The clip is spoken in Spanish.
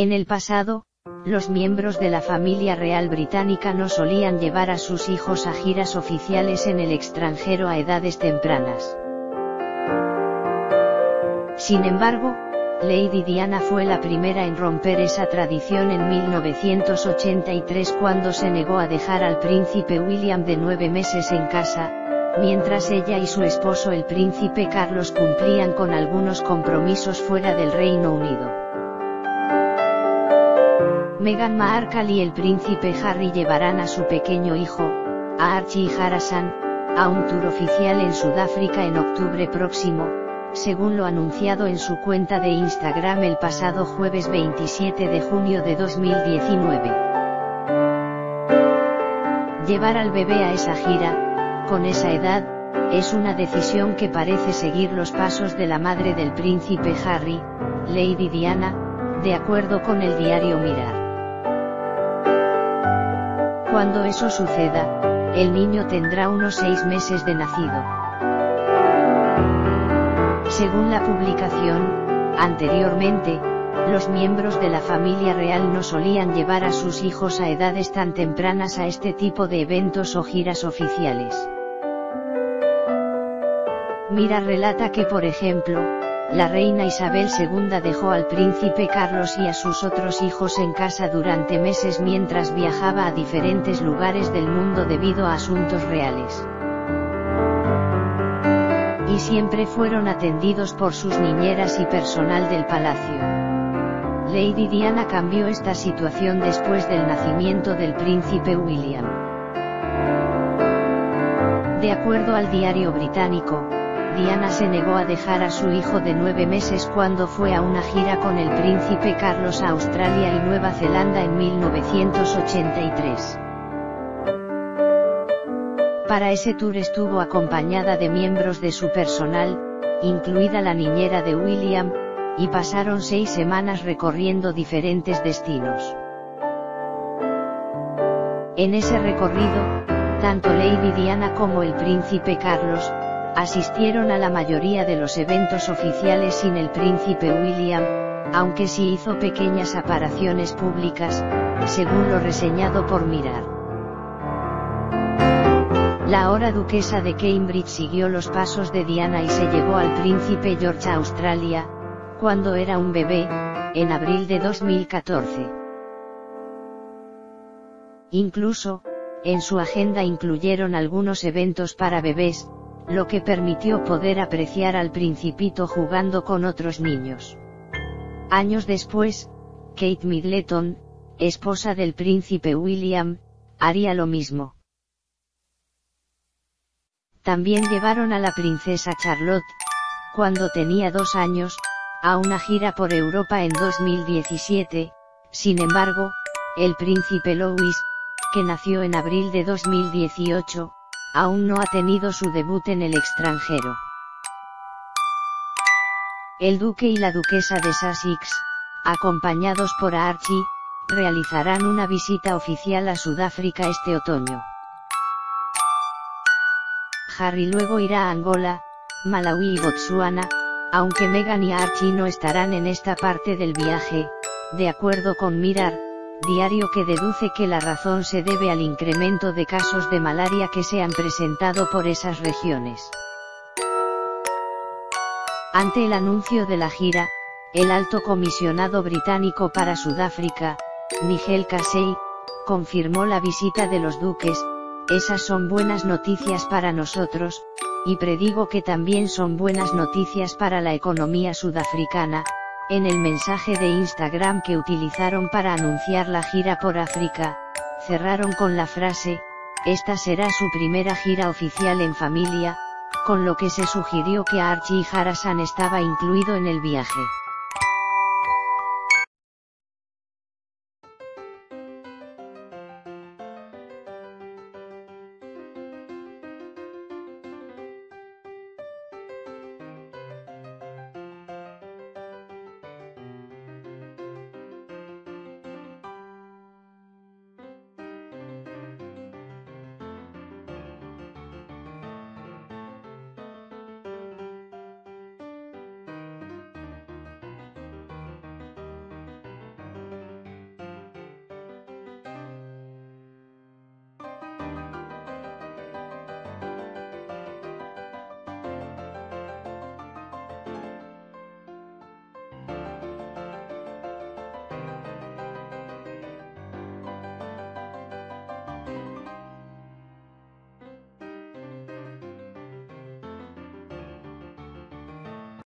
En el pasado, los miembros de la familia real británica no solían llevar a sus hijos a giras oficiales en el extranjero a edades tempranas. Sin embargo, Lady Diana fue la primera en romper esa tradición en 1983 cuando se negó a dejar al príncipe William de 9 meses en casa, mientras ella y su esposo el príncipe Carlos cumplían con algunos compromisos fuera del Reino Unido. Meghan Markle y el príncipe Harry llevarán a su pequeño hijo, a Archie Harrison, a un tour oficial en Sudáfrica en octubre próximo, según lo anunciado en su cuenta de Instagram el pasado jueves 27 de junio de 2019. Llevar al bebé a esa gira, con esa edad, es una decisión que parece seguir los pasos de la madre del príncipe Harry, Lady Diana, de acuerdo con el diario Mirror. Cuando eso suceda, el niño tendrá unos 6 meses de nacido. Según la publicación, anteriormente, los miembros de la familia real no solían llevar a sus hijos a edades tan tempranas a este tipo de eventos o giras oficiales. Mirror relata que, por ejemplo, la reina Isabel II dejó al príncipe Carlos y a sus otros hijos en casa durante meses mientras viajaba a diferentes lugares del mundo debido a asuntos reales. Y siempre fueron atendidos por sus niñeras y personal del palacio. Lady Diana cambió esta situación después del nacimiento del príncipe William. De acuerdo al diario británico, Diana se negó a dejar a su hijo de 9 meses cuando fue a una gira con el príncipe Carlos a Australia y Nueva Zelanda en 1983. Para ese tour estuvo acompañada de miembros de su personal, incluida la niñera de William, y pasaron 6 semanas recorriendo diferentes destinos. En ese recorrido, tanto Lady Diana como el príncipe Carlos, asistieron a la mayoría de los eventos oficiales sin el príncipe William, aunque sí hizo pequeñas apariciones públicas, según lo reseñado por Mirror. La ahora duquesa de Cambridge siguió los pasos de Diana y se llevó al príncipe George a Australia, cuando era un bebé, en abril de 2014. Incluso, en su agenda incluyeron algunos eventos para bebés, lo que permitió poder apreciar al principito jugando con otros niños. Años después, Kate Middleton, esposa del príncipe William, haría lo mismo. También llevaron a la princesa Charlotte, cuando tenía 2 años, a una gira por Europa en 2017, sin embargo, el príncipe Louis, que nació en abril de 2018, aún no ha tenido su debut en el extranjero. El duque y la duquesa de Sussex, acompañados por Archie, realizarán una visita oficial a Sudáfrica este otoño. Harry luego irá a Angola, Malaui y Botsuana, aunque Meghan y Archie no estarán en esta parte del viaje, de acuerdo con Mirror, diario que deduce que la razón se debe al incremento de casos de malaria que se han presentado por esas regiones. Ante el anuncio de la gira, el alto comisionado británico para Sudáfrica, Nigel Casey, confirmó la visita de los duques. Esas son buenas noticias para nosotros, y predigo que también son buenas noticias para la economía sudafricana. En el mensaje de Instagram que utilizaron para anunciar la gira por África, cerraron con la frase, esta será su primera gira oficial en familia, con lo que se sugirió que Archie Harrison estaba incluido en el viaje.